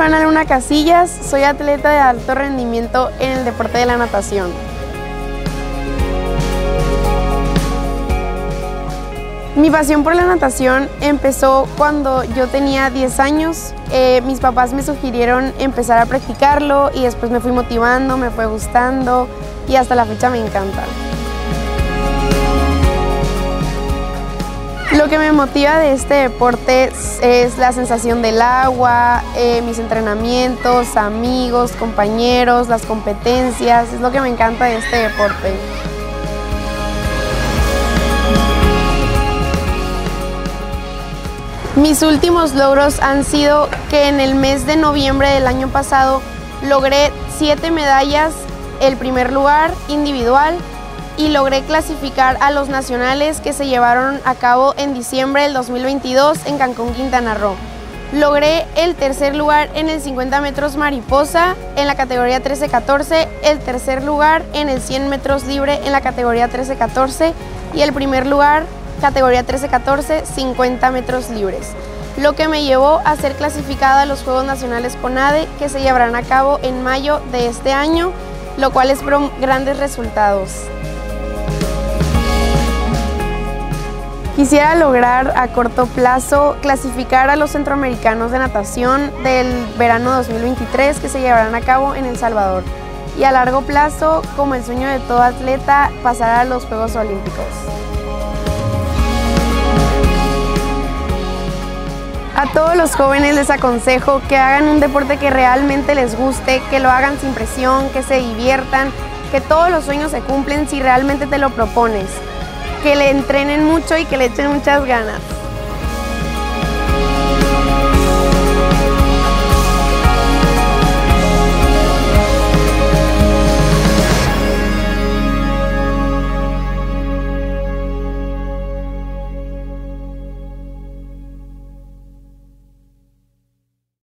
Joana Luna Casillas, soy atleta de alto rendimiento en el deporte de la natación. Mi pasión por la natación empezó cuando yo tenía 10 años. Mis papás me sugirieron empezar a practicarlo y después me fui motivando, me fue gustando y hasta la fecha me encanta. Lo que me motiva de este deporte es la sensación del agua, mis entrenamientos, amigos, compañeros, las competencias, es lo que me encanta de este deporte. Mis últimos logros han sido que en el mes de noviembre del año pasado logré 7 medallas, el primer lugar individual, y logré clasificar a los nacionales que se llevaron a cabo en diciembre del 2022 en Cancún, Quintana Roo. Logré el tercer lugar en el 50 metros mariposa en la categoría 13-14, el tercer lugar en el 100 metros libre en la categoría 13-14 y el primer lugar categoría 13-14, 50 metros libres, lo que me llevó a ser clasificada a los Juegos Nacionales CONADE que se llevarán a cabo en mayo de este año, lo cual espero grandes resultados. Quisiera lograr a corto plazo clasificar a los centroamericanos de natación del verano 2023 que se llevarán a cabo en El Salvador y a largo plazo, como el sueño de todo atleta, pasar a los Juegos Olímpicos. A todos los jóvenes les aconsejo que hagan un deporte que realmente les guste, que lo hagan sin presión, que se diviertan, que todos los sueños se cumplen si realmente te lo propones. Que le entrenen mucho y que le echen muchas ganas.